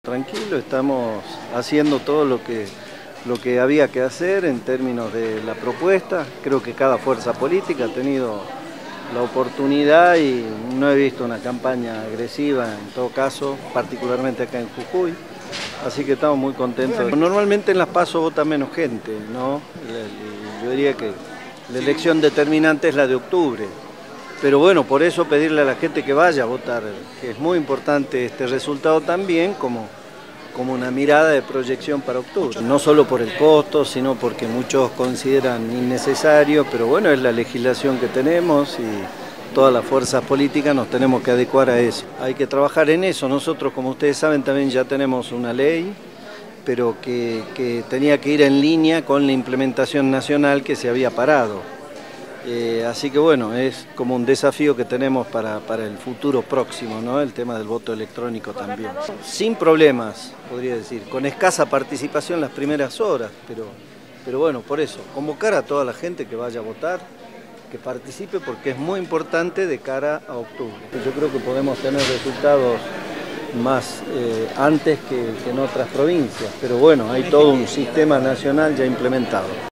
Tranquilo, estamos haciendo todo lo que había que hacer en términos de la propuesta. Creo que cada fuerza política ha tenido la oportunidad y no he visto una campaña agresiva en todo caso, particularmente acá en Jujuy. Así que estamos muy contentos. Normalmente en las PASO vota menos gente, ¿no? Yo diría que la elección determinante es la de octubre. Pero bueno, por eso pedirle a la gente que vaya a votar, que es muy importante este resultado también como una mirada de proyección para octubre. No solo por el costo, sino porque muchos consideran innecesario, pero bueno, es la legislación que tenemos y todas las fuerzas políticas nos tenemos que adecuar a eso. Hay que trabajar en eso. Nosotros, como ustedes saben, también ya tenemos una ley, pero que tenía que ir en línea con la implementación nacional que se había parado. Así que bueno, es como un desafío que tenemos para el futuro próximo, ¿no? El tema del voto electrónico también. Sin problemas, podría decir, con escasa participación las primeras horas, pero bueno, por eso, convocar a toda la gente que vaya a votar, que participe, porque es muy importante de cara a octubre. Yo creo que podemos tener resultados más antes que en otras provincias, pero bueno, hay todo un sistema nacional ya implementado.